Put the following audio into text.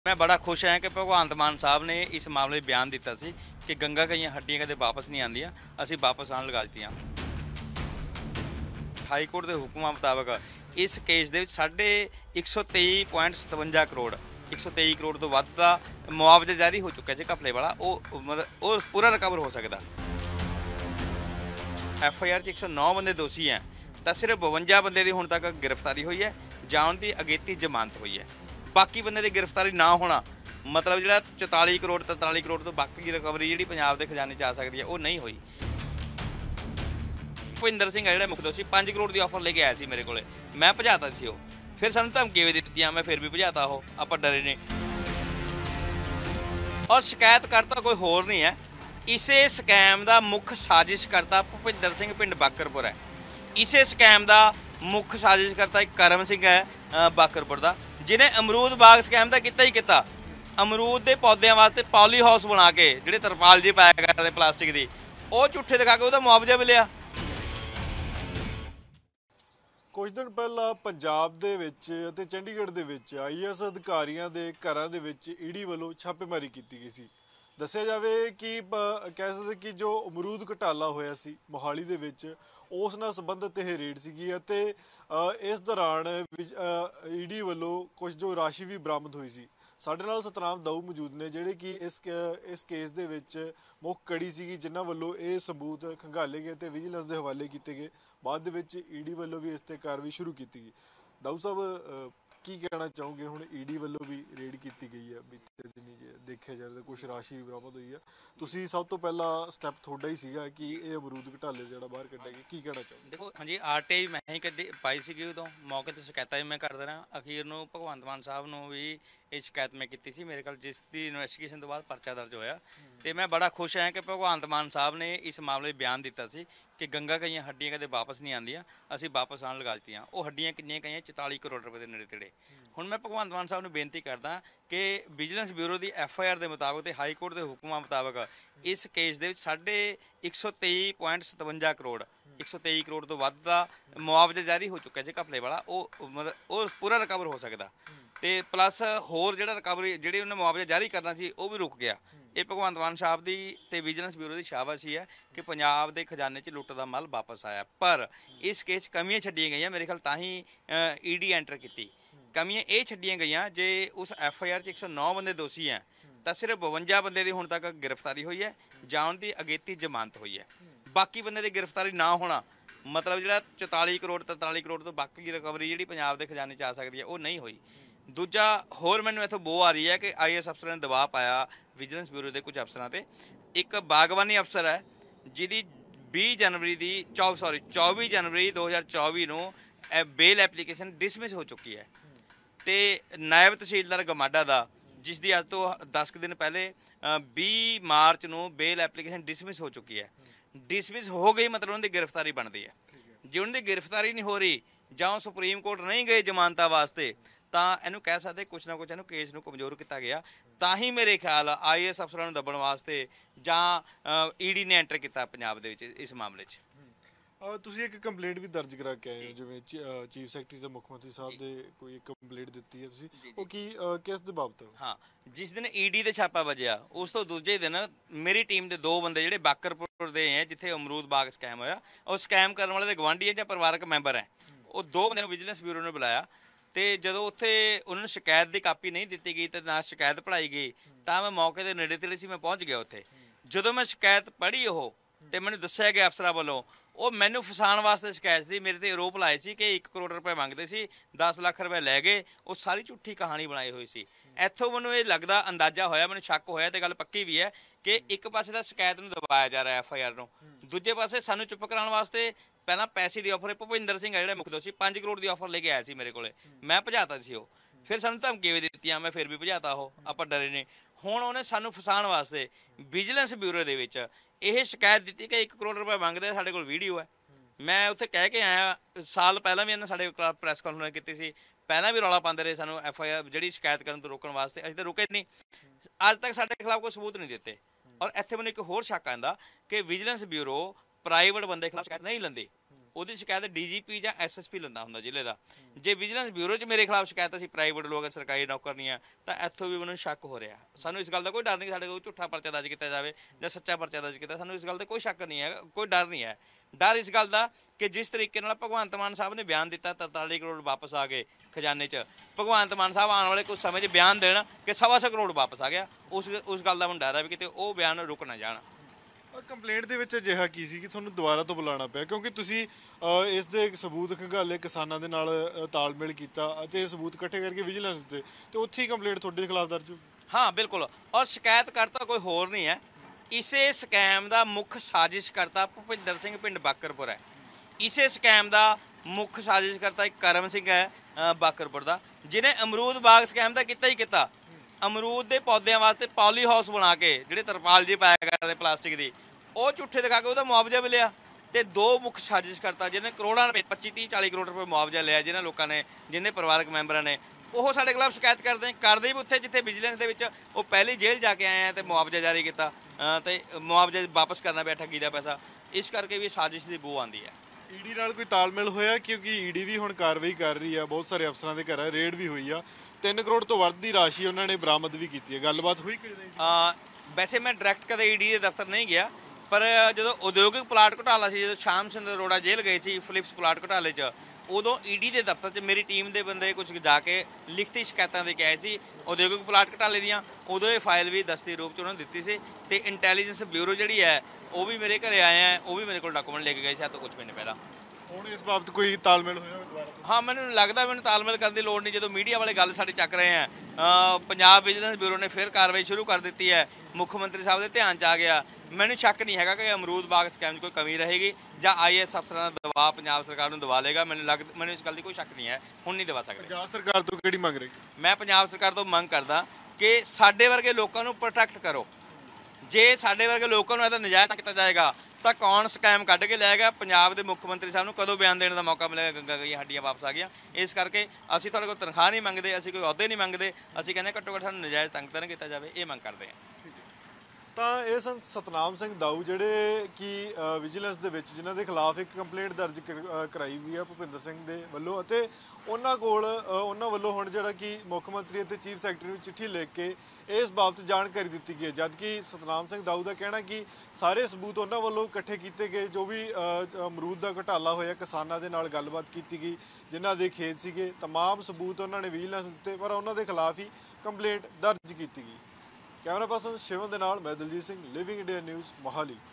मैं बड़ा खुश है कि भगवंत मान साहब ने इस मामले बयान दिता सी कि गंगा गईयां हड्डियां कदे वापस नहीं आंदियां, ਅਸੀਂ वापस आने लगा ਦਿੱਤੀਆਂ। ਹਾਈ ਕੋਰਟ ਦੇ ਹੁਕਮਾਂ ਮੁਤਾਬਕ ਇਸ ਕੇਸ ਦੇ ਵਿੱਚ 123.57 ਕਰੋੜ 123 ਕਰੋੜ ਤੋਂ ਵੱਧ ਦਾ ਮੁਆਵਜ਼ਾ ਜਾਰੀ ਹੋ ਚੁੱਕਾ ਜੇ ਘਪਲੇ ਵਾਲਾ ਉਹ ਪੂਰਾ ਰਿਕਵਰ ਹੋ ਸਕਦਾ। ਐਫਆਈਆਰ 'ਚ 109 ਬੰਦੇ ਦੋਸ਼ੀ ਹੈ ਤਾਂ ਸਿਰਫ 52 ਬੰਦੇ ਦੀ ਹੁਣ ਤੱਕ ਗ੍ਰਿਫਤਾਰੀ ਹੋਈ ਹੈ ਜਾਂ ਉਹਨਾਂ ਦੀ ਅਗੇਤੀ ਜ਼ਮਾਨਤ ਹੋਈ ਹੈ। ਬਾਕੀ ਬੰਦੇ ਦੀ ਗ੍ਰਿਫਤਾਰੀ ਨਾ ਹੋਣਾ ਮਤਲਬ ਜਿਹੜਾ 44 ਕਰੋੜ 43 ਕਰੋੜ ਤੋਂ ਬਾਕੀ ਰਿਕਵਰੀ ਜਿਹੜੀ ਪੰਜਾਬ ਦੇ ਖਜ਼ਾਨੇ 'ਚ ਆ ਸਕਦੀ ਹੈ ਉਹ ਨਹੀਂ ਹੋਈ। ਭੁਪਿੰਦਰ ਸਿੰਘ ਹੈ ਜਿਹੜਾ ਮੁੱਖ ਦੋਸ਼ੀ 5 ਕਰੋੜ ਦੀ ਆਫਰ ਲੈ ਕੇ ਆਇਆ ਸੀ ਮੇਰੇ ਕੋਲੇ, ਮੈਂ ਭਜਾਤਾ ਸੀ ਉਹ। ਫਿਰ ਸਾਨੂੰ ਧਮਕੀਆਂ ਵੀ ਦਿੱਤੀਆਂ, ਮੈਂ ਫਿਰ ਵੀ ਭਜਾਤਾ ਉਹ, ਆਪਾਂ ਡਰੇ ਨਹੀਂ। ਔਰ ਸ਼ਿਕਾਇਤਕਰਤਾ ਕੋਈ ਹੋਰ ਨਹੀਂ ਹੈ, ਇਸੇ ਸਕੈਮ ਦਾ ਮੁੱਖ ਸਾਜ਼ਿਸ਼ਕਰਤਾ ਭੁਪਿੰਦਰ ਸਿੰਘ ਪਿੰਡ ਬਾਕਰਪੁਰ ਹੈ। ਇਸੇ ਸਕੈਮ ਦਾ ਮੁੱਖ ਸਾਜ਼ਿਸ਼ਕਰਤਾ ਇੱਕ ਕਰਮ ਸਿੰਘ ਹੈ ਬਾਕਰਪੁਰ ਦਾ, ਜਿਹਨੇ ਅਮਰੂਦ ਬਾਗ ਸਕੈਮ ਦਾ ਕੀਤਾ ਹੀ ਕੀਤਾ। ਅਮਰੂਦ ਦੇ ਪੌਦਿਆਂ ਵਾਸਤੇ ਪੌਲੀ ਹਾਊਸ ਬਣਾ ਕੇ ਜਿਹੜੇ ਤਰਪਾਲ ਜੀ ਪਾਇਆ ਕਰਦੇ ਪਲਾਸਟਿਕ ਦੀ, ਉਹ ਝੂਠੇ ਦਿਖਾ ਕੇ ਉਹਦਾ ਮੁਆਵਜ਼ਾ ਵੀ ਲਿਆ। ਕੁਝ ਦਿਨ ਪਹਿਲਾਂ ਪੰਜਾਬ ਦੇ ਵਿੱਚ ਅਤੇ ਚੰਡੀਗੜ੍ਹ ਦੇ ਵਿੱਚ ਆਈਐਸ ਅਧਿਕਾਰੀਆਂ ਦੇ ਘਰਾਂ ਦੇ ਵਿੱਚ ਈਡੀ ਵੱਲੋਂ ਛਾਪੇਮਾਰੀ ਕੀਤੀ ਗਈ ਸੀ। ਦੱਸਿਆ ਜਾਵੇ ਕਿ ਕਹਿ ਸਕਦੇ ਕਿ ਜੋ ਅਮਰੂਦ ਘਟਾਲਾ ਹੋਇਆ ਸੀ ਮੋਹਾਲੀ ਦੇ ਵਿੱਚ, ਉਸ ਨਾਲ ਸੰਬੰਧਿਤ ਇਹ ਰੇਡ ਸੀਗੀ ਅਤੇ ਇਸ ਦੌਰਾਨ ਈਡੀ ਵੱਲੋਂ ਕੁਝ ਜੋ ਰਾਸ਼ੀ ਵੀ ਬਰਾਮਦ ਹੋਈ ਸੀ। ਸਾਡੇ ਨਾਲ ਸਤਨਾਮ ਦਾਊ ਮੌਜੂਦ ਨੇ ਜਿਹੜੇ ਕਿ ਇਸ ਕੇਸ ਦੇ ਵਿੱਚ ਮੁੱਖ ਕੜੀ ਸੀਗੀ, ਜਿਨ੍ਹਾਂ ਵੱਲੋਂ ਇਹ ਸਬੂਤ ਖੰਗਾਲੇ ਗਏ ਤੇ ਵਿਜੀਲੈਂਸ ਦੇ ਹਵਾਲੇ ਕੀਤੇ ਗਏ। ਬਾਅਦ ਦੇ ਵਿੱਚ ਈਡੀ ਵੱਲੋਂ ਵੀ ਇਸ ਤੇ ਕਾਰਵਾਈ ਸ਼ੁਰੂ ਕੀਤੀ ਗਈ। ਦਾਊ ਸਾਹਿਬ ਕੀ ਕਹਿਣਾ ਚਾਹੋਗੇ? ਹੁਣ ਈਡੀ ਵੱਲੋਂ ਵੀ ਰੇਡ ਕੀਤੀ ਗਈ ਹੈ, ਬੀਤੇ ਦਿਨੀ ਜੇ ਦੇਖਿਆ ਜਾਵੇ ਤਾਂ ਕੁਛ ਰਾਸ਼ੀ ਵੀ ਬਰਾਮਦ ਹੋਈ ਹੈ। ਤੁਸੀਂ ਸਭ ਤੋਂ ਪਹਿਲਾਂ ਸਟੈਪ ਤੁਹਾਡਾ ਹੀ ਸੀਗਾ ਕਿ ਇਹ ਅਮਰੂਦ ਘਟਾਲੇ ਜਿਹੜਾ ਬਾਹਰ ਕੱਢਿਆ ਗਿਆ, ਕੀ ਕਹਿਣਾ ਚਾਹੋਗੇ? ਦੇਖੋ ਹਾਂਜੀ, ਆਰਟੀਆਈ ਮੈਂ ਹੀ ਪਾਈ ਸੀਗੀ, ਉਦੋਂ ਮੌਕੇ 'ਤੇ ਸ਼ਿਕਾਇਤਾਂ ਵੀ ਮੈਂ ਕਰਦਾ ਰਿਹਾ। ਅਖੀਰ ਨੂੰ ਭਗਵੰਤ ਮਾਨ ਸਾਹਿਬ ਨੂੰ ਵੀ ਇਹ ਸ਼ਿਕਾਇਤ ਮੈਂ ਕੀਤੀ ਸੀ ਮੇਰੇ ਕੋਲ, ਜਿਸ ਦੀ ਇਨਵੈਸਟੀਗੇਸ਼ਨ ਤੋਂ ਬਾਅਦ ਪਰਚਾ ਦਰਜ ਹੋਇਆ। ਤੇ ਮੈਂ ਬੜਾ ਖੁਸ਼ ਹਾਂ ਕਿ ਭਗਵੰਤ ਮਾਨ ਸਾਹਿਬ ਨੇ ਇਸ ਮਾਮਲੇ ਬਿਆਨ ਦਿੱਤਾ ਸੀ ਕਿ ਗੰਗਾ ਗਈਆਂ ਹੱਡੀਆਂ ਕਦੇ ਵਾਪਸ ਨਹੀਂ ਆਉਂਦੀਆਂ, ਅਸੀਂ ਵਾਪਸ ਆਉਣ ਲਗਾ ਦਿੱਤੀਆਂ। ਉਹ ਹੱਡੀਆਂ ਕਿੰਨੀਆਂ ਗਈਆਂ? 44 ਕਰੋੜ ਰੁਪਏ ਦੇ ਨੇੜੇ ਤੇੜੇ। ਹੁਣ ਮੈਂ ਭਗਵੰਤ ਮਾਨ ਸਾਹਿਬ ਨੂੰ ਬੇਨਤੀ ਕਰਦਾ ਕਿ ਵਿਜੀਲੈਂਸ ਬਿਊਰੋ ਦੀ ਐਫਆਈਆਰ ਦੇ ਮੁਤਾਬਕ ਤੇ ਹਾਈ ਕੋਰਟ ਦੇ ਹੁਕਮਾਂ ਮੁਤਾਬਕ ਇਸ ਕੇਸ ਦੇ ਵਿੱਚ 123.57 ਕਰੋੜ 123 ਕਰੋੜ ਤੋਂ ਵੱਧ ਦਾ ਮੁਆਵਜ਼ਾ ਜਾਰੀ ਹੋ ਚੁੱਕਾ ਜੇ ਘਪਲੇ ਵਾਲਾ ਉਹ ਪੂਰਾ ਰਿਕਵਰ ਹੋ ਸਕਦਾ। ਤੇ ਪਲੱਸ ਹੋਰ ਜਿਹੜਾ ਰਿਕਵਰੀ ਜਿਹੜੇ ਉਹਨੇ ਮੁਆਵਜ਼ਾ ਜਾਰੀ ਕਰਨਾ ਸੀ ਉਹ ਵੀ ਰੁਕ ਗਿਆ। ਇਹ ਭਗਵੰਤ ਮਾਨ ਸਾਹਿਬ ਦੀ ਤੇ ਵਿਜੀਲੈਂਸ ਬਿਊਰੋ ਦੀ ਸ਼ਾਬਾਸ਼ੀ ਹੈ ਕਿ ਪੰਜਾਬ ਦੇ ਖਜ਼ਾਨੇ 'ਚ ਲੁੱਟ ਦਾ ਮੱਲ ਵਾਪਸ ਆਇਆ। ਪਰ ਇਸ ਕੇਸ 'ਚ ਕਮੀਆਂ ਛੱਡੀਆਂ ਗਈਆਂ, ਮੇਰੇ ਖਿਆਲ ਤਾਂ ਹੀ ਈਡੀ ਐਂਟਰ ਕੀਤੀ। ਕਮੀਆਂ ਇਹ ਛੱਡੀਆਂ ਗਈਆਂ, ਜੇ ਉਸ ਐਫਆਈਆਰ 'ਚ 109 ਬੰਦੇ ਦੋਸ਼ੀ ਹੈ ਤਾਂ ਸਿਰਫ 52 ਬੰਦੇ ਦੀ ਹੁਣ ਤੱਕ ਗ੍ਰਿਫਤਾਰੀ ਹੋਈ ਹੈ ਜਾਂ ਉਹਨਾਂ ਦੀ ਅਗੇਤੀ ਜ਼ਮਾਨਤ ਹੋਈ ਹੈ। ਬਾਕੀ ਬੰਦੇ ਦੀ ਗ੍ਰਿਫਤਾਰੀ ਨਾ ਹੋਣਾ ਮਤਲਬ ਜਿਹੜਾ 44 ਕਰੋੜ 43 ਕਰੋੜ ਤੋਂ ਬਾਕੀ ਰਿਕਵਰੀ ਜਿਹੜੀ ਪੰਜਾਬ ਦੇ ਖਜ਼ਾਨੇ 'ਚ ਆ ਸਕਦੀ ਹੈ ਉਹ ਨਹੀਂ ਹੋਈ। ਦੂਜਾ ਹੋਰ ਮੈਨੂੰ ਇੱਥੋਂ ਬੋ ਆ ਰਹੀ ਹੈ ਕਿ ਆਈਐਸ ਅਫਸਰਾਂ ਨੇ ਦਬਾਅ ਪਾਇਆ ਵਿਜੀਲੈਂਸ ਬਿਊਰੋ ਦੇ ਕੁਝ ਅਫਸਰਾਂ ਤੇ। ਇੱਕ ਬਾਗਬਾਨੀ ਅਫਸਰ ਹੈ ਜਿਹਦੀ 24 ਜਨਵਰੀ 2024 ਨੂੰ ਬੇਲ ਐਪਲੀਕੇਸ਼ਨ ਡਿਸਮਿਸ ਹੋ ਚੁੱਕੀ ਹੈ। ਤੇ ਨਾਇਬ ਤਹਿਸੀਲਦਾਰ ਗਮਾਡਾ ਦਾ, ਜਿਸ ਦੀ ਅੱਜ ਤੋਂ 10 ਦਿਨ ਪਹਿਲੇ 20 ਮਾਰਚ ਨੂੰ ਬੇਲ ਐਪਲੀਕੇਸ਼ਨ ਡਿਸਮਿਸ ਹੋ ਚੁੱਕੀ ਹੈ। ਡਿਸਮਿਸ ਹੋ ਗਈ ਮਤਲਬ ਉਹਨਾਂ ਦੀ ਗ੍ਰਿਫਤਾਰੀ ਬਣਦੀ ਹੈ। ਜੇ ਉਹਨਾਂ ਦੀ ਗ੍ਰਿਫਤਾਰੀ ਨਹੀਂ ਹੋ ਰਹੀ ਜਾਂ ਸੁਪਰੀਮ ਕੋਰਟ ਨਹੀਂ ਗਏ ਜ਼ਮਾਨਤਾਂ ਵਾਸਤੇ ਤਾਂ ਇਹਨੂੰ ਕਹਿ ਸਕਦੇ ਕੁਛ ਨਾ ਕੁਛ ਇਹਨੂੰ ਕੇਸ ਨੂੰ ਕਮਜ਼ੋਰ ਕੀਤਾ ਗਿਆ। ਤਾਂ ਹੀ ਮੇਰੇ ਖਿਆਲ ਆਈਏਐਸ ਅਫਸਰਾਂ ਨੂੰ ਦੱਬਣ ਵਾਸਤੇ ਜਾਂ ਈਡੀ ਨੇ ਐਂਟਰ ਕੀਤਾ ਪੰਜਾਬ ਦੇ ਵਿੱਚ ਇਸ ਮਾਮਲੇ 'ਚ। ਤੁਸੀਂ ਇੱਕ ਕੰਪਲੇਂਟ ਵੀ ਦਰਜ ਕਰਾ ਕੇ ਆਏ ਹੋ, ਜਿਵੇਂ ਚੀਫ ਸੈਕਟਰੀ ਤੇ ਮੁੱਖ ਮੰਤਰੀ ਸਾਹਿਬ ਦੇ ਕੋਈ ਇੱਕ ਕੰਪਲੇਂਟ ਦਿੱਤੀ ਹੈ ਤੁਸੀਂ, ਉਹ ਕੀ ਕਿਸ ਦੇ ਬਾਬਤ? ਹਾਂ, ਜਿਸ ਦਿਨ ਈਡੀ ਦੇ ਛਾਪਾ ਵੱਜਿਆ ਉਸ ਤੋਂ ਦੂਜੇ ਦਿਨ ਮੇਰੀ ਟੀਮ ਦੇ 2 ਬੰਦੇ ਜਿਹੜੇ ਬਾਕਰਪੁਰ ਦੇ ਹੈ ਜਿੱਥੇ ਅਮਰੂਦ ਬਾਗ ਸਕੈਮ ਹੋਇਆ, ਉਹ ਸਕੈਮ ਕਰਨ ਵਾਲੇ ਦੇ ਗਵਾਂਢੀ ਹੈ ਜਾਂ ਪਰਿਵਾਰਕ ਮੈਂਬਰ ਹੈ, ਉਹ 2 ਬੰਦੇ ਨੂੰ ਵਿਜੀਲੈਂਸ ਬਿਊਰੋ ਨੇ ਬੁਲਾਇਆ। ਤੇ ਜਦੋਂ ਉੱਥੇ ਉਹਨਾਂ ਨੂੰ ਸ਼ਿਕਾਇਤ ਦੀ ਕਾਪੀ ਨਹੀਂ ਦਿੱਤੀ ਗਈ ਤੇ ਨਾ ਸ਼ਿਕਾਇਤ ਪੜ੍ਹਾਈ ਗਈ ਤਾਂ ਮੈਂ ਮੌਕੇ ਦੇ ਨੇੜੇ ਤੇੜੇ ਸੀ, ਮੈਂ ਪਹੁੰਚ ਗਿਆ ਉੱਥੇ। ਜਦੋਂ ਮੈਂ ਸ਼ਿਕਾਇਤ ਪੜ੍ਹੀ ਉਹ ਤੇ ਮੈਨੂੰ ਦੱਸਿਆ ਗਿਆ ਅਫਸਰਾਂ ਵੱਲੋਂ ਉਹ ਮੈਨੂੰ ਫਸਾਉਣ ਵਾਸਤੇ ਸ਼ਿਕਾਇਤ ਸੀ, ਮੇਰੇ ਤੇ ਆਰੋਪ ਲਾਏ ਸੀ ਕਿ 1 ਕਰੋੜ ਰੁਪਏ ਮੰਗਦੇ ਸੀ, 10 ਲੱਖ ਰੁਪਏ ਲੈ ਗਏ। ਉਹ ਸਾਰੀ ਝੂਠੀ ਕਹਾਣੀ ਬਣਾਈ ਹੋਈ ਸੀ। ਇੱਥੋਂ ਮੈਨੂੰ ਇਹ ਲੱਗਦਾ, ਅੰਦਾਜ਼ਾ ਹੋਇਆ, ਮੈਨੂੰ ਸ਼ੱਕ ਹੋਇਆ ਤੇ ਗੱਲ ਪੱਕੀ ਵੀ ਹੈ ਕਿ ਇੱਕ ਪਾਸੇ ਦਾ ਸ਼ਿਕਾਇਤ ਨੂੰ ਦਬਾਇਆ ਜਾ ਰਿਹਾ ਐਫਆਈਆਰ ਨੂੰ, ਦੂਜੇ ਪਾਸੇ ਸਾਨੂੰ ਚੁੱਪ ਕਰਾਉਣ ਵਾਸਤੇ ਪਹਿਲਾਂ ਪੈਸੇ ਦੀ ਆਫਰ ਭੁਪਿੰਦਰ ਸਿੰਘ ਹੈ ਜਿਹੜਾ ਮੁੱਖ ਦੋਸ਼ੀ 5 ਕਰੋੜ ਦੀ ਆਫਰ ਲੈ ਕੇ ਆਇਆ ਸੀ ਮੇਰੇ ਕੋਲੇ, ਮੈਂ ਭਜਾਤਾ ਸੀ ਉਹ। ਫਿਰ ਸਾਨੂੰ ਧਮਕੀਆਂ ਵੀ ਦਿੱਤੀਆਂ, ਮੈਂ ਫਿਰ ਵੀ ਭਜਾਤਾ ਉਹ, ਆਪਾਂ ਡਰੇ ਨਹੀਂ। ਹੁਣ ਉਹਨੇ ਸਾਨੂੰ ਫਸਾਉਣ ਵਾਸਤੇ ਵਿਜੀਲੈਂਸ ਬਿਊਰੋ ਦੇ ਵਿੱਚ ਇਹ ਸ਼ਿਕਾਇਤ ਦਿੱਤੀ ਕਿ 1 ਕਰੋੜ ਰੁਪਏ ਮੰਗਦੇ, ਸਾਡੇ ਕੋਲ ਵੀਡੀਓ ਹੈ। ਮੈਂ ਉੱਥੇ ਕਹਿ ਕੇ ਆਇਆ, ਸਾਲ ਪਹਿਲਾਂ ਵੀ ਇਹਨਾਂ ਸਾਡੇ ਪ੍ਰੈਸ ਕਾਨਫਰੰਸ ਕੀਤੀ ਸੀ, ਪਹਿਲਾਂ ਵੀ ਰੌਲਾ ਪਾਉਂਦੇ ਰਹੇ ਸਾਨੂੰ ਐਫਆਈਆਰ ਜਿਹੜੀ ਸ਼ਿਕਾਇਤ ਕਰਨ ਤੋਂ ਰੋਕਣ ਵਾਸਤੇ, ਅਸੀਂ ਤਾਂ ਰੁਕੇ ਨਹੀਂ। ਅੱਜ ਤੱਕ ਸਾਡੇ ਖਿਲਾਫ ਕੋਈ ਸਬੂਤ ਨਹੀਂ ਦਿੱਤੇ। ਔਰ ਇੱਥੇ ਮੈਨੂੰ ਇੱਕ ਹੋਰ ਸ਼ੱਕ ਆਉਂਦਾ ਕਿ ਵਿਜੀਲੈਂਸ ਬਿਊਰੋ ਪ੍ਰਾਈਵੇਟ ਬੰਦੇ ਖਿਲਾਫ ਸ਼ਿਕਾਇਤ ਨਹੀਂ ਲੈਂਦੀ। ਉਹਦੀ ਸ਼ਿਕਾਇਤ ਡੀਜੀਪੀ ਜਾਂ ਐਸਐਸਪੀ ਲੈਂਦਾ ਹੁੰਦਾ ਜ਼ਿਲ੍ਹੇ ਦਾ। ਜੇ ਵਿਜੀਲੈਂਸ ਬਿਊਰੋ 'ਚ ਮੇਰੇ ਖਿਲਾਫ ਸ਼ਿਕਾਇਤ ਅਸੀਂ ਪ੍ਰਾਈਵੇਟ ਲੋਕ ਸਰਕਾਰੀ ਨੌਕਰ ਨਹੀਂ ਆ, ਤਾਂ ਇੱਥੋਂ ਵੀ ਮੈਨੂੰ ਸ਼ੱਕ ਹੋ ਰਿਹਾ। ਸਾਨੂੰ ਇਸ ਗੱਲ ਦਾ ਕੋਈ ਡਰ ਨਹੀਂ ਸਾਡੇ ਕੋਲ ਝੂਠਾ ਪਰਚਾ ਦਰਜ ਕੀਤਾ ਜਾਵੇ ਜਾਂ ਸੱਚਾ ਪਰਚਾ ਦਰਜ ਕੀਤਾ, ਸਾਨੂੰ ਇਸ ਗੱਲ ਦਾ ਕੋਈ ਸ਼ੱਕ ਨਹੀਂ ਹੈ, ਕੋਈ ਡਰ ਨਹੀਂ ਹੈ। ਡਰ ਇਸ ਗੱਲ ਦਾ ਕਿ ਜਿਸ ਤਰੀਕੇ ਨਾਲ ਭਗਵੰਤ ਮਾਨ ਸਾਹਿਬ ਨੇ ਬਿਆਨ ਦਿੱਤਾ 43 ਕਰੋੜ ਵਾਪਸ ਆ ਗਏ ਖਜ਼ਾਨੇ 'ਚ, ਭਗਵੰਤ ਮਾਨ ਸਾਹਿਬ ਆਉਣ ਵਾਲੇ ਕੁਝ ਸਮੇਂ 'ਚ ਬਿਆਨ ਦੇਣ ਕਿ 125 ਕਰੋੜ ਵਾਪਸ ਆ ਗਿਆ, ਉਸ ਗੱਲ ਦਾ ਮੈਨੂੰ ਡਰ ਹੈ ਵੀ ਕਿਤੇ ਉਹ ਬਿਆਨ ਰੁਕ ਨਾ ਜਾਣ। ਕੰਪਲੇਂਟ ਦੇ ਵਿੱਚ ਅਜਿਹਾ ਕੀ ਸੀ ਕਿ ਤੁਹਾਨੂੰ ਦੁਬਾਰਾ ਤੋਂ ਬੁਲਾਉਣਾ ਪਿਆ, ਕਿਉਂਕਿ ਤੁਸੀਂ ਇਸ ਦੇ ਸਬੂਤ ਖੰਗਾਲੇ, ਕਿਸਾਨਾਂ ਦੇ ਨਾਲ ਤਾਲਮੇਲ ਕੀਤਾ ਅਤੇ ਸਬੂਤ ਇਕੱਠੇ ਕਰਕੇ ਵਿਜੀਲੈਂਸ ਉੱਤੇ, ਤੇ ਉੱਥੇ ਹੀ ਕੰਪਲੇਂਟ ਤੁਹਾਡੇ ਖਿਲਾਫ ਦਰਜ ਹੋ? ਹਾਂ ਬਿਲਕੁਲ, ਔਰ ਸ਼ਿਕਾਇਤ ਕਰਤਾ ਕੋਈ ਹੋਰ ਨਹੀਂ ਹੈ। ਇਸੇ ਸਕੈਮ ਦਾ ਮੁੱਖ ਸਾਜ਼ਿਸ਼ ਕਰਤਾ ਭੁਪਿੰਦਰ ਸਿੰਘ ਪਿੰਡ ਬਾਕਰਪੁਰ ਹੈ। ਇਸੇ ਸਕੈਮ ਦਾ ਮੁੱਖ ਸਾਜ਼ਿਸ਼ ਕਰਤਾ ਇੱਕ ਕਰਮ ਸਿੰਘ ਹੈ ਬਾਕਰਪੁਰ ਦਾ, ਜਿਹਨੇ ਅਮਰੂਦ ਬਾਗ ਸਕੈਮ ਦਾ ਕੀਤਾ ਹੀ ਕੀਤਾ। ਅਮਰੂਦ ਦੇ ਪੌਦਿਆਂ ਵਾਸਤੇ ਪੌਲੀ ਹਾਊਸ ਬਣਾ ਕੇ ਜਿਹੜੇ ਤਰਪਾਲ ਜੀ ਪਾਇਆ ਕਰਦੇ ਪਲਾਸਟਿਕ ਦੀ, ਉਹ ਝੂਠੇ ਦਿਖਾ ਕੇ ਉਹਦਾ ਮੁਆਵਜ਼ਾ ਵੀ ਲਿਆ। ਤੇ ਦੋ ਮੁੱਖ ਸਾਜ਼ਿਸ਼ ਕਰਤਾ ਜਿਹਨੇ ਕਰੋੜਾਂ ਰੁਪਏ 25 30 40 ਕਰੋੜ ਰੁਪਏ ਮੁਆਵਜ਼ਾ ਲਿਆ, ਜਿਹਨਾਂ ਲੋਕਾਂ ਨੇ, ਜਿਹਨੇ ਪਰਿਵਾਰਕ ਮੈਂਬਰਾਂ ਨੇ, ਉਹ ਸਾਡੇ ਖਿਲਾਫ ਸ਼ਿਕਾਇਤ ਕਰਦੇ ਵੀ ਉੱਥੇ ਜਿੱਥੇ ਵਿਜੀਲੈਂਸ ਦੇ ਵਿੱਚ ਉਹ ਪਹਿਲੀ ਜੇਲ੍ਹ ਜਾ ਕੇ ਆਏ ਆ ਤੇ ਮੁਆਵਜ਼ਾ ਜਾਰੀ ਕੀਤਾ ਤੇ ਮੁਆਵਜ਼ਾ ਵਾਪਸ ਕਰਨਾ ਪਿਆ, ਠੱਗੀ ਦਾ ਪੈਸਾ। ਇਸ ਕਰਕੇ ਵੀ ਸਾਜ਼ਿਸ਼ ਦੀ ਬੂ ਆਉਂਦੀ ਹੈ। ਈਡੀ ਨਾਲ ਕੋਈ ਤਾਲਮੇਲ ਹੋਇਆ? ਕਿਉਂਕਿ ਈਡੀ ਵੀ ਹੁਣ ਕਾਰਵਾਈ ਕਰ ਰਹੀ ਆ, ਬਹੁਤ ਸਾਰੇ ਅਫਸਰਾਂ ਦੇ ਘਰ ਰੇਡ ਵੀ ਹੋਈ ਆ, 3 ਕਰੋੜ ਤੋਂ ਵੱਧ ਦੀ ਰਾਸ਼ੀ ਉਹਨਾਂ ਨੇ ਬਰਾਮਦ ਵੀ ਕੀਤੀ ਹੈ। ਗੱਲਬਾਤ ਹੋਈ ਕਿ ਨਹੀਂ? ਵੈਸੇ ਮੈਂ ਡਾਇਰੈਕਟ ਕਦੇ ਈਡੀ ਦੇ ਦਫ਼ਤਰ ਨਹੀਂ ਗਿਆ, ਪਰ ਜਦੋਂ ਉਦਯੋਗਿਕ ਪਲਾਟ ਘੁਟਾਲਾ ਸੀ, ਜਦੋਂ ਸ਼ਾਮ ਸਿੰਘ ਅਰੋੜਾ ਜੇਲ੍ਹ ਗਏ ਸੀ ਫਿਲਿਪਸ ਪਲਾਟ ਘੁਟਾਲੇ 'ਚ, ਉਦੋਂ ਈਡੀ ਦੇ ਦਫ਼ਤਰ 'ਚ ਮੇਰੀ ਟੀਮ ਦੇ ਬੰਦੇ ਕੁਝ ਜਾ ਕੇ ਲਿਖਤੀ ਸ਼ਿਕਾਇਤਾਂ ਦੇ ਕੇ ਆਏ ਸੀ ਉਦਯੋਗਿਕ ਪਲਾਟ ਘੁਟਾਲੇ ਦੀਆਂ। ਉਦੋਂ ਇਹ ਫਾਈਲ ਵੀ ਦਸਤੀ ਰੂਪ 'ਚ ਉਹਨਾਂ ਨੂੰ ਦਿੱਤੀ ਸੀ, ਤੇ ਇੰਟੈਲੀਜੈਂਸ ਬਿਊਰੋ ਜਿਹੜੀ ਹੈ ਉਹ ਵੀ ਮੇਰੇ ਘਰੇ ਆਏ ਆ, ਉਹ ਵੀ ਮੇਰੇ ਕੋਲ ਡਾਕੂਮੈਂਟ ਲੈ ਕੇ ਗਏ ਸੀ ਅੱਜ ਤੋਂ ਕੁਝ ਮਹੀਨੇ ਪਹਿਲਾਂ। ਹੁਣ ਇਸ ਬਾਬਤ ਕੋਈ ਤਾਲਮੇਲ ਹੋਇਆ ਦੁਬਾਰਾ? ਹਾਂ, ਮੈਨੂੰ ਲੱਗਦਾ ਮੈਨੂੰ ਤਾਲਮੇਲ ਕਰਨ ਦੀ ਲੋੜ ਨਹੀਂ। ਜਦੋਂ ਮੀਡੀਆ ਵਾਲੇ ਗੱਲ ਸਾਡੀ ਚੱਕ ਰਹੇ ਆ, ਪੰਜਾਬ ਵਿਜੀਲੈਂਸ ਬਿਊਰੋ ਨੇ ਫਿਰ ਕਾਰਵਾਈ ਸ਼ੁਰੂ ਕਰ ਦਿੱਤੀ ਹੈ, ਮੁੱਖ ਮੰਤਰੀ ਸਾਹਿਬ ਦੇ ਧਿਆਨ 'ਚ ਆ ਗਿਆ। ਮੈਨੂੰ ਸ਼ੱਕ ਨਹੀਂ ਹੈਗਾ ਕਿ ਅਮਰੂਦ ਬਾਗ ਸਕੈਮ 'ਚ ਕੋਈ ਕਮੀ ਰਹੇਗੀ ਜਾਂ ਆਈਐਸ ਅਫਸਰਾਂ ਦਾ ਦਬਾਅ ਪੰਜਾਬ ਸਰਕਾਰ ਨੂੰ ਦਬਾ ਲੇਗਾ। ਮੈਨੂੰ ਇਸ ਗੱਲ ਦੀ ਕੋਈ ਸ਼ੱਕ ਨਹੀਂ ਹੈ, ਹੁਣ ਨਹੀਂ ਦਬਾ ਸਕਦੇ। ਪੰਜਾਬ ਸਰਕਾਰ ਤੋਂ ਕਿਹੜੀ ਮੰਗ ਰਹੀ? ਮੈਂ ਪੰਜਾਬ ਸਰਕਾਰ ਤੋਂ ਮੰਗ ਕਰਦਾ ਕਿ ਸਾਡੇ ਵਰਗੇ ਲੋਕਾਂ ਨੂੰ ਪ੍ਰੋਟੈਕਟ ਕਰੋ। ਜੇ ਸਾਡੇ ਵਰਗੇ ਲੋਕਾਂ ਨੂੰ ਇਹਦਾ ਨਜਾਇਜ਼ ਕੀਤਾ ਜਾਏਗਾ ਤਾਂ ਕੌਣ ਸਕੈਮ ਕੱਢ ਕੇ ਲਿਆਏਗਾ? ਪੰਜਾਬ ਦੇ ਮੁੱਖ ਮੰਤਰੀ ਸਾਹਿਬ ਨੂੰ ਕਦੋਂ ਬਿਆਨ ਦੇਣ ਦਾ ਮੌਕਾ ਮਿਲੇਗਾ ਗੰਗਾ ਗਈਆਂ ਹੱਡੀਆਂ ਵਾਪਸ ਆ ਗਈਆਂ? ਇਸ ਕਰਕੇ ਅਸੀਂ ਤੁਹਾਡੇ ਕੋਲ ਤਨਖਾਹ ਨਹੀਂ ਮੰਗਦੇ, ਅਸੀਂ ਕੋਈ ਅਹੁਦੇ ਨਹੀਂ ਮੰਗਦੇ, ਅਸੀਂ ਕਹਿੰਦੇ ਘੱਟੋ ਘੱਟ ਸਾਨੂੰ ਨਜਾਇਜ਼ ਤੰਗ ਤਾਂ ਨਾ ਕੀਤਾ ਜਾਵੇ, ਇਹ ਮੰਗ ਕਰਦੇ ਹਾਂ। ਤਾਂ ਇਹ ਸਨ ਸਤਨਾਮ ਸਿੰਘ ਦਾਊ, ਜਿਹੜੇ ਕਿ ਵਿਜੀਲੈਂਸ ਦੇ ਵਿੱਚ ਜਿਨ੍ਹਾਂ ਦੇ ਖਿਲਾਫ ਇੱਕ ਕੰਪਲੇਂਟ ਦਰਜ ਕਰਾਈ ਹੋਈ ਹੈ ਭੁਪਿੰਦਰ ਸਿੰਘ ਦੇ ਵੱਲੋਂ, ਅਤੇ ਉਹਨਾਂ ਵੱਲੋਂ ਹੁਣ ਜਿਹੜਾ ਕਿ ਮੁੱਖ ਮੰਤਰੀ ਅਤੇ ਚੀਫ ਸੈਕਟਰੀ ਨੂੰ ਚਿੱਠੀ ਲਿਖ ਕੇ ਇਸ ਬਾਬਤ ਜਾਣਕਾਰੀ ਦਿੱਤੀ ਗਈ ਹੈ। ਜਦਕਿ ਸਤਨਾਮ ਸਿੰਘ ਦਾਊ ਦਾ ਕਹਿਣਾ ਕਿ ਸਾਰੇ ਸਬੂਤ ਉਹਨਾਂ ਵੱਲੋਂ ਇਕੱਠੇ ਕੀਤੇ ਗਏ, ਜੋ ਵੀ ਅਮਰੂਦ ਦਾ ਘੁਟਾਲਾ ਹੋਇਆ, ਕਿਸਾਨਾਂ ਦੇ ਨਾਲ ਗੱਲਬਾਤ ਕੀਤੀ ਗਈ, ਜਿਨ੍ਹਾਂ ਦੇ ਖੇਤ ਸੀਗੇ, ਤਮਾਮ ਸਬੂਤ ਉਹਨਾਂ ਨੇ ਵਿਜੀਲੈਂਸ ਦਿੱਤੇ, ਪਰ ਉਹਨਾਂ ਦੇ ਖਿਲਾਫ ਹੀ ਕੰਪਲੇਂਟ ਦਰਜ ਕੀਤੀ ਗਈ। ਕੈਮਰਾ ਪਰਸਨ ਸ਼ਿਵਨ ਦੇ ਨਾਲ ਮੈਂ Daljit Singh, living India news, Mohali.